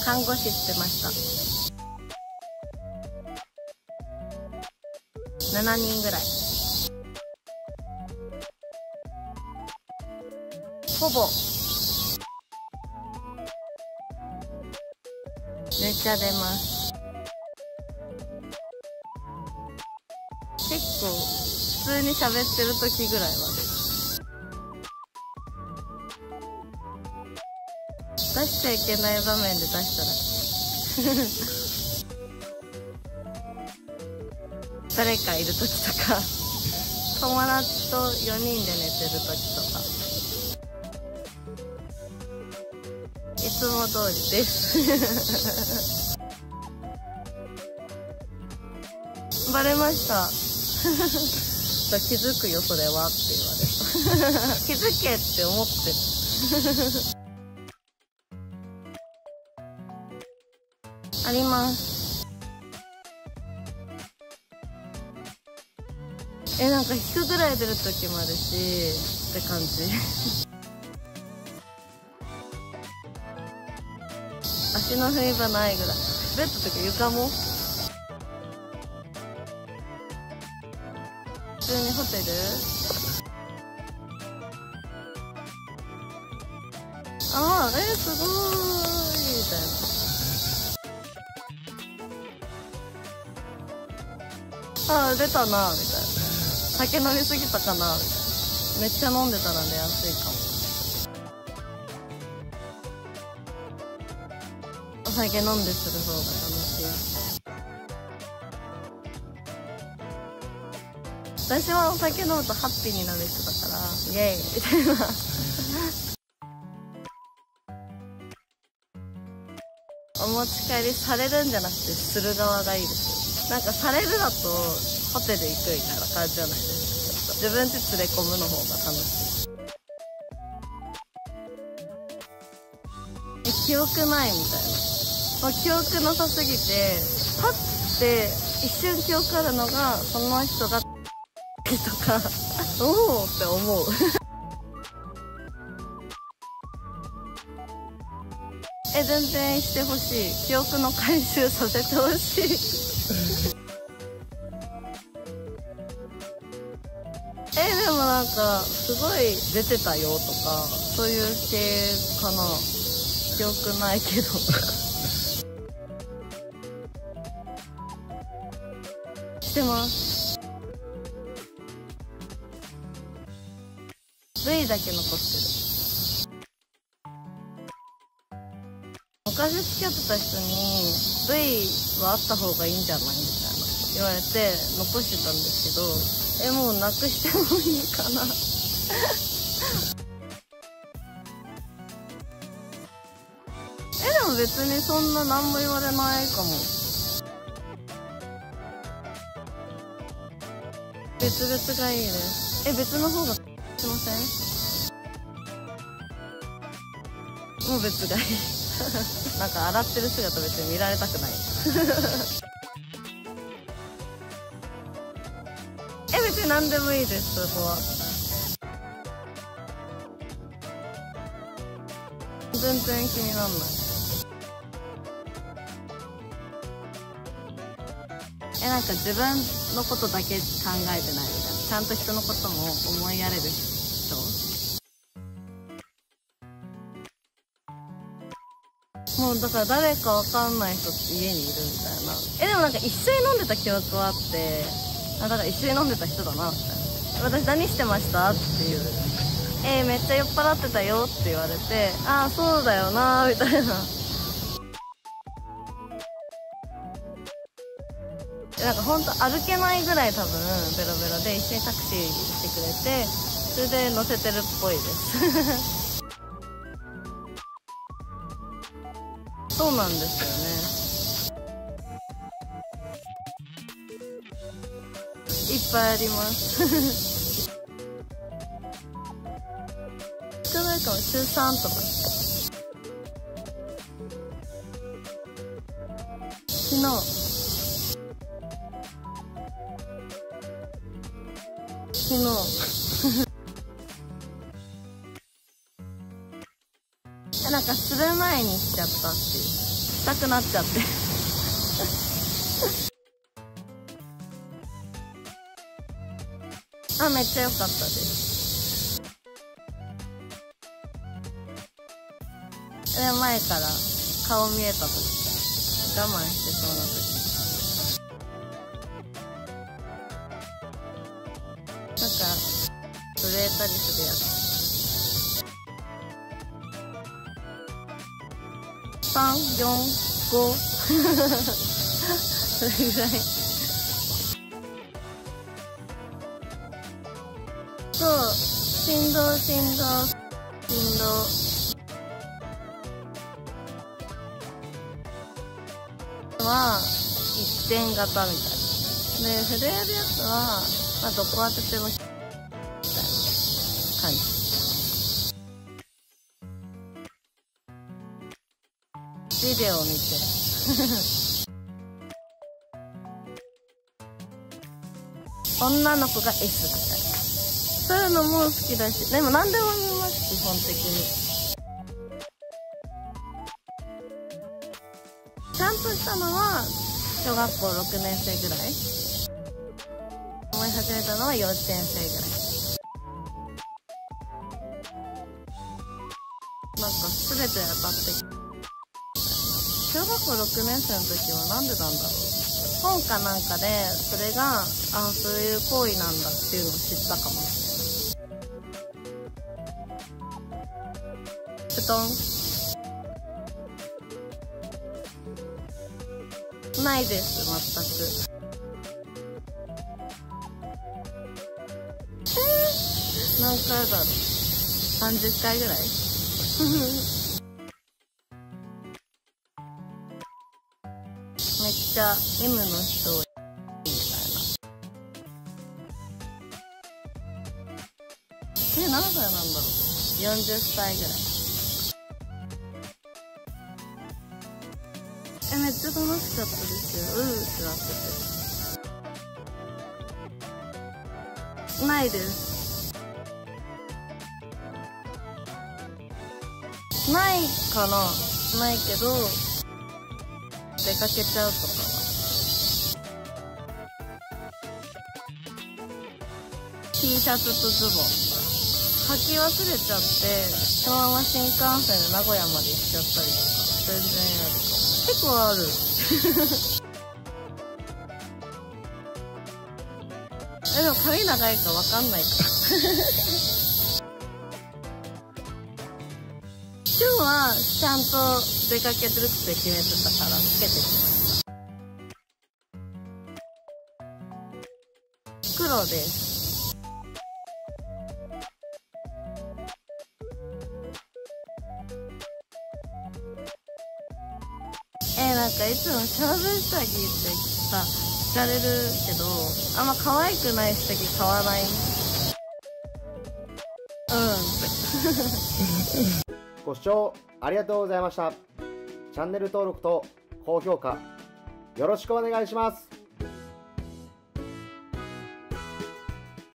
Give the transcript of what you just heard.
看護師してました。7人ぐらい。ほぼめっちゃ出ます。結構普通に喋ってる時ぐらいは出しちゃいけない場面で出したら誰かいる時とか友達と4人で寝てる時とかいつも通りですバレました気づくよそれはって言われた気づけって思ってるあります。なんか引くぐらい出る時もあるしって感じ足の踏み場ないぐらい。ベッドとか床も普通にホテルああすごーいみたいな出たなみたいな酒飲みすぎたかなみたいなめっちゃ飲んでたら寝やすいかも。お酒飲んでする方が楽しい。私はお酒飲むとハッピーになる人だからイエーイみたいなお持ち帰りされるんじゃなくてする側がいいですよ。なんかされるだとホテル行くみたいな感じじゃないですか。自分で連れ込むの方が楽しい。記憶ないみたいな、もう記憶なさすぎてパッて一瞬記憶あるのがその人がとかおおって思う全然してほしい。記憶の回収させてほしいでもなんかすごい出てたよとかそういう系かな。記憶ないけどしてます。 V だけ残ってる。昔付き合ってた人に V はあった方がいいんじゃないみたいな言われて残してたんですけどもうなくしてもいいかなでも別にそんな何も言われないかも。別々がいいです。別の方がしません？もう別がいいなんか洗ってる姿別に見られたくない別に何でもいいです。そこは全然気になんない。なんか自分のことだけ考えてないみたいな、ちゃんと人のことも思いやれる人。もうだから誰かわかんない人って家にいるみたいな。でもなんか一緒に飲んでた記憶はあって、だから一緒に飲んでた人だなみたいな。私何してましたっていう。めっちゃ酔っ払ってたよって言われて、ああそうだよなみたいな。なんかほんと歩けないぐらい多分ベロベロで一緒にタクシーしてくれて、それで乗せてるっぽいですそうなんですよね。いっぱいあります少ないかも。週3とか。昨日なんかする前にしちゃったっていう。 したくなっちゃってあ、めっちゃ良かったです。前から顔見えた時、我慢してそうな時、なんか震えたりするやつ。3、4、5 それぐらい。そう、振動は一点型みたいな。で、震えるやつは、まあ、どこ当ててもみたいな感じ。ビデオを見て女の子が S みたいな、そういうのも好きだし、でも何でも見ます、基本的に。ちゃんとしたのは小学校6年生ぐらい、思い始めたのは幼稚園生ぐらい。なんか全て当たって小学校6年生の時はなんでなんだろう、本かなんかでそれが、あ、そういう行為なんだっていうのを知ったかもしれない。布団ないです、全く。何回だろう、30回ぐらいめっちゃ M の人みたいな。何歳なんだろう、40歳ぐらい。めっちゃ楽しかったですよ。ってなってて。ないです。ないかな、ないけど、出かけちゃうとかは。T シャツとズボン履き忘れちゃって、そのまま新幹線で名古屋まで行っちゃったりとか、全然あるかも。結構あるでも髪長いかわかんないから今日はちゃんと出かけてるって決めてたからつけてきました。黒です。なんかいつも勝負下着ってさ聞かれるけど、あんま可愛くない下着買わない。 ご視聴ありがとうございました。チャンネル登録と高評価よろしくお願いします。